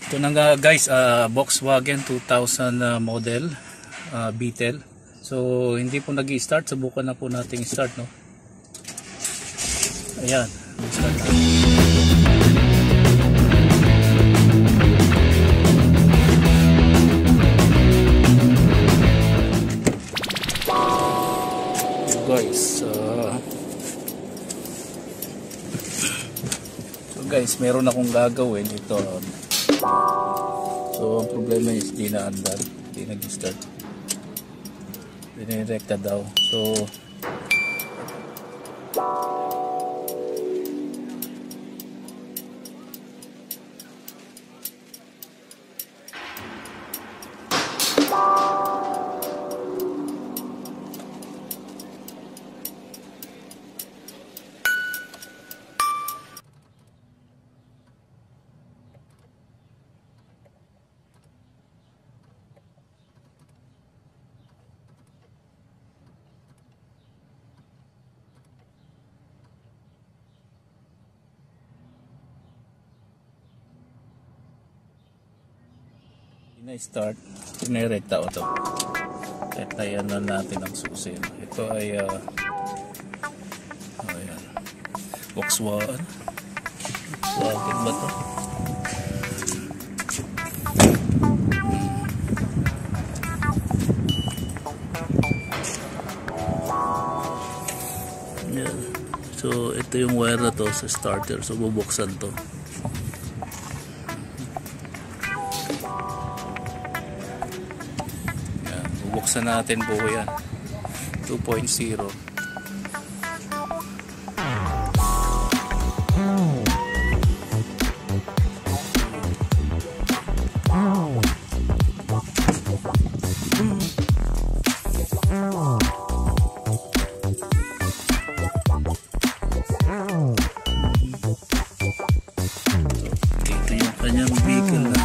Ito na nga guys, Volkswagen 2000 model, Beetle. So hindi po nag-i-start, subukan na po nating start, no. Ayan, start na. Guys, meron akong gagawin ito. So ang problema is di naandar, di nag-start, dinirekta daw. So ina-start, inirekta ito. Kaya na natin ang susi. Ito ay ayan, Volkswagen ba ito? Ayan. So ito yung wire na to sa starter, so bubuksan to. Buksan natin po yan, 2.0. Dito yung kanyang vehicle na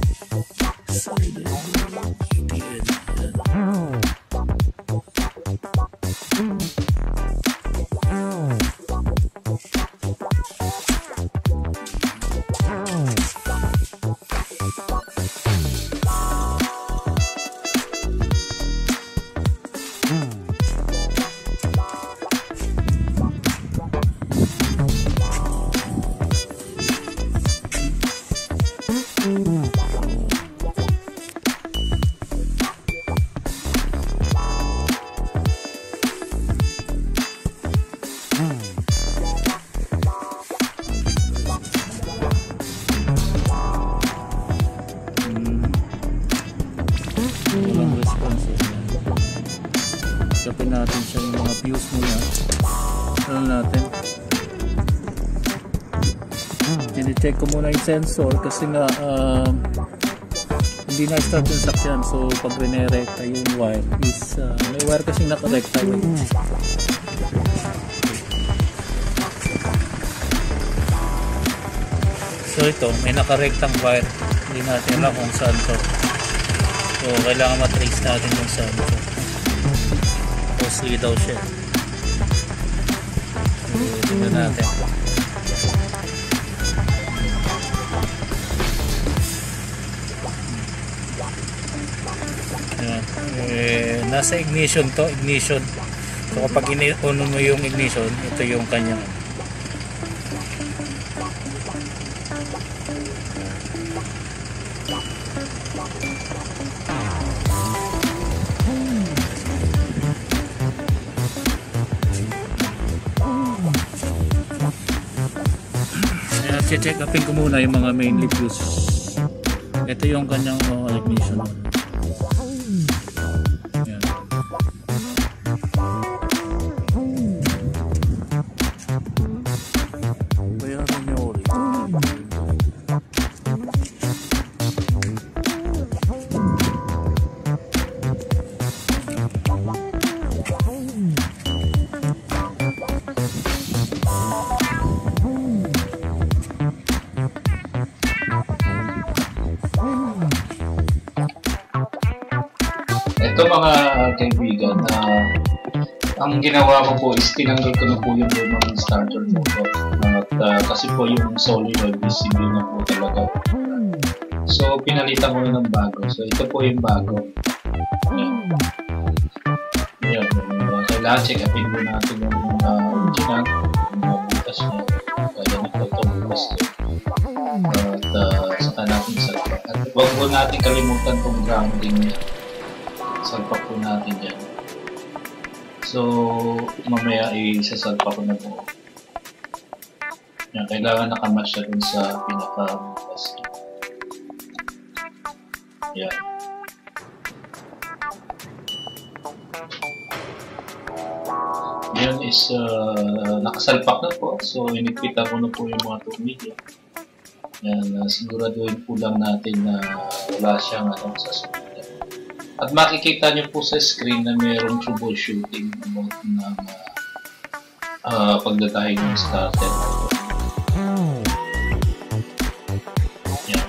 Kapin natin siya yung mga views muna. Ano natin? Tine-check ko muna yung sensor kasi nga hindi na-start yung sakyan. So pag rinirekta yung wire is may wire kasing nakarekta. So ito, may nakarektang wire. Hindi natin alam kung saan to. So kailangan matrace natin kung saan to. Costly daw siya. Tignan natin. Nasa ignition to, ignition. So kapag on mo yung ignition, ito yung kanyang check upin ko muna yung mga mainly fuse. Ito yung kanyang ignition. Yan. Bayaran niyo ulit. Ito mga kaibigan, ang ginawa ko po is tinanggal ko na po yung lumang starter motor. At kasi po yung solenoid is hindi na po talaga. So, pinalitan ko na ng bago. So, ito po yung bago. Ayan. Kailangan check upin po natin yung original. Yung butas niya. Kaya na po ito butas niya. At saka natin salpak. At huwag po natin kalimutan itong grounding niya. Salpak po natin yan. So, mamaya isasalpak ko na po. Yan, kailangan nakamatch siya dun sa pinaka-butas niya. Yan. Yan is nakasalpak na po. So, inigpitan ko na po yung mga tornilyo. Yan, siguraduhin po lang natin na wala siyang sa sumunod. At makikita nyo po sa screen na mayroong troubleshooting mode ng pagdatahin ng starter. Yan.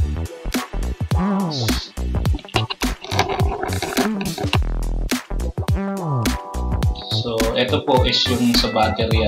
So, ito po is yung sa battery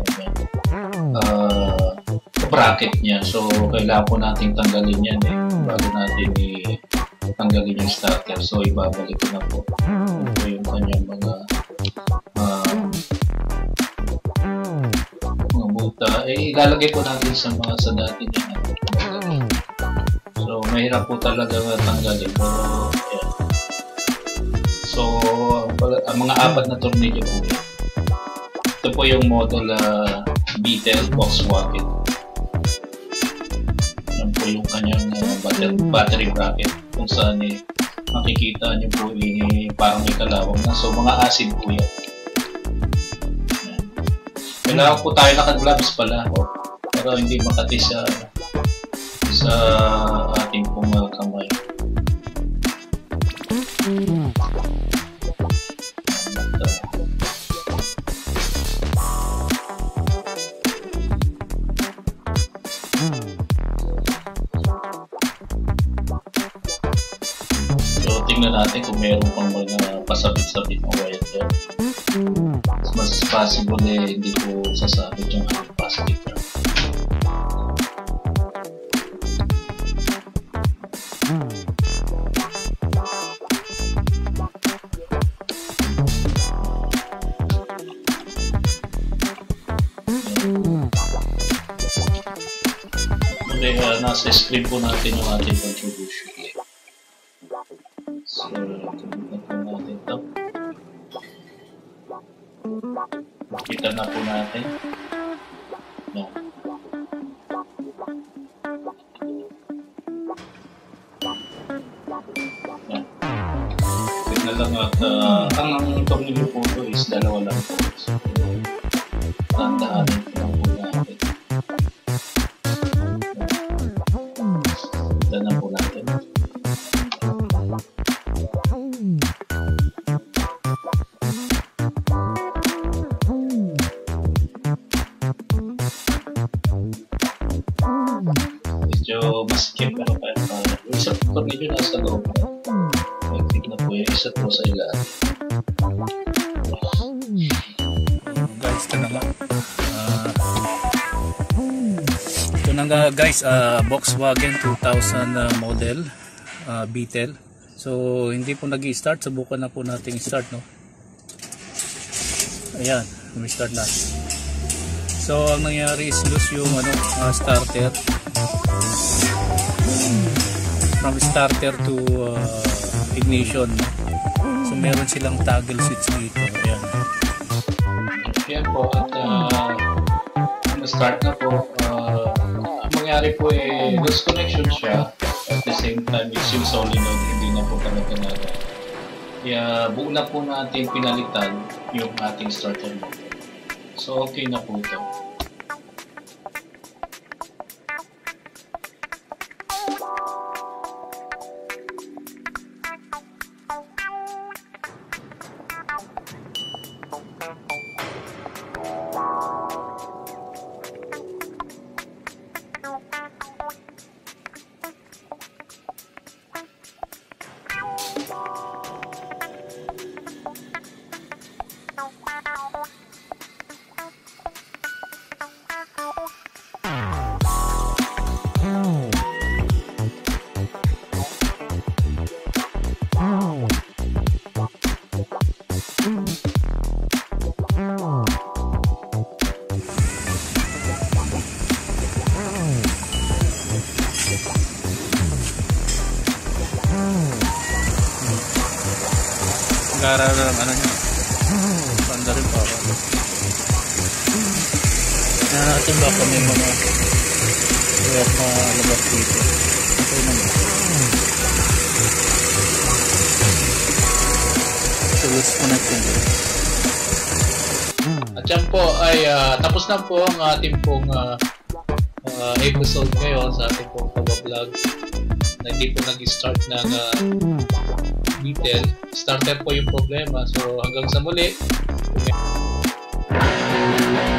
bracket niya. So, kailangan po nating tanggalin yan bago natin tanggalin yung starter. So, ibabalik ko na po. Ito yung kanyang mga buta. Ilalagay po natin sa dati niya. So, mahirap po talaga tanggalin. Pero, ayan. So, ang mga apat na tornilyo po. Ito po yung model Beetle Volkswagen. Yan po yung kanyang battery bracket kung saan makikita nyo po parang may kalawang na. So, mga acid po yan. Kailangan po tayo naka-gloves pala. Pero hindi makati sa ating pong kamay. So, tingnan natin kung meron pang mga pasabit-sabit na wire dyan. Mas possible hindi po sasabit yung ating plastic. Nasa screen po natin yung ating contribution. So, tingnan po natin ito. Kita na po natin. Yan. Yan. Tignan lang at ang tornilyo po ito is dalawa lang po. So, tandaanin po lang po natin. Kita na po natin. Medyo masikip pero kaya yung isa po tornilyo nasa loob. Magtik na po yung isa po sa ilalim. Guys, ito na nga. Ito na nga guys, Volkswagen 2000 model Beetle. So hindi po nag-i-start, subukan na po natin i-start, no. Ayan, umi-start na. So ang nangyari is loose yung starter. From starter to ignition, no? So meron silang toggle switch dito. Ayan. Yan po, at start na po. Ang mangyari po loose connection siya. At the same time, it's yung solenoid, hindi na po talaga natin. Kaya buo na po natin pinalitan yung ating starter motor. So okay na po ito. Gara na lang ano nyo. Banda rin pa ako. Tignan natin baka may mga work na labas dito. Okay naman. Tulos ko natin. At yan po ay tapos na po ang ating pong episode ngayon sa ating pong vlog na hindi po nag-start ng detail. Started po yung problema. So hanggang sa muli.